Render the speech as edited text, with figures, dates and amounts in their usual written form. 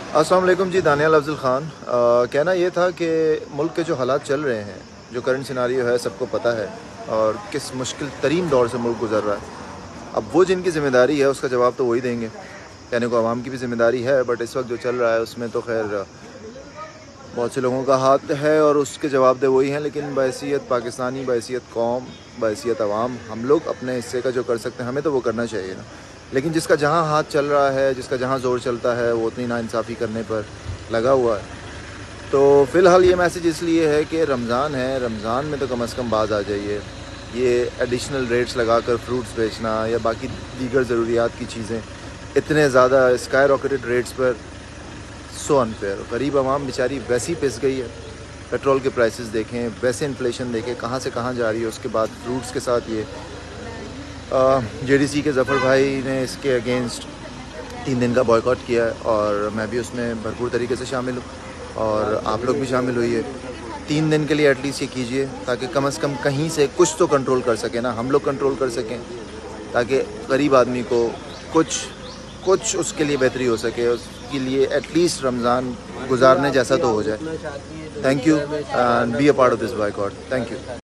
अस्सलाम वालेकुम जी। दानियाल अफजल ख़ान। कहना ये था कि मुल्क के जो हालात चल रहे हैं, जो करंट सिनारियो है, सबको पता है और किस मुश्किल तरीन दौर से मुल्क गुज़र रहा है। अब वो जिनकी ज़िम्मेदारी है उसका जवाब तो वही देंगे। कहने को आवाम की भी ज़िम्मेदारी है, बट इस वक्त जो चल रहा है उसमें तो खैर बहुत से लोगों का हाथ है और उसके जवाब दे वही हैं। लेकिन बहैसियत पाकिस्तानी, बहैसियत कौम, बहैसियत आवाम, हम लोग अपने हिस्से का जो कर सकते हैं हमें तो वो करना चाहिए ना। लेकिन जिसका जहाँ हाथ चल रहा है, जिसका जहाँ ज़ोर चलता है, वो उतनी नाइंसाफ़ी करने पर लगा हुआ है। तो फ़िलहाल ये मैसेज इसलिए है कि रमज़ान है, रमज़ान में तो कम से कम बाज़ आ जाइए। ये एडिशनल रेट्स लगाकर फ्रूट्स बेचना या बाकी दीगर ज़रूरियात की चीज़ें इतने ज़्यादा स्काई रॉकेटेड रेट्स पर, सो अनफेयर। गरीब आवाम बेचारी वैसी पिस गई है। पेट्रोल के प्राइसेस देखें, वैसे इन्फ्लेशन देखें कहाँ से कहाँ जा रही है। उसके बाद फ्रूट्स के साथ ये जेडीसी के ज़फ़र भाई ने इसके अगेंस्ट 3 दिन का बॉयकॉट किया है और मैं भी उसमें भरपूर तरीके से शामिल हूँ और आप लोग भी शामिल हुइए। 3 दिन के लिए एटलीस्ट ये कीजिए ताकि कम से कम कहीं से कुछ तो कंट्रोल कर सकें ना, हम लोग कंट्रोल कर सकें, ताकि गरीब आदमी को कुछ कुछ उसके लिए बेहतरी हो सके, उसके लिए एटलीस्ट रमज़ान गुजारने जैसा तो हो जाए। Thank you and be a part of this boycott. Thank you.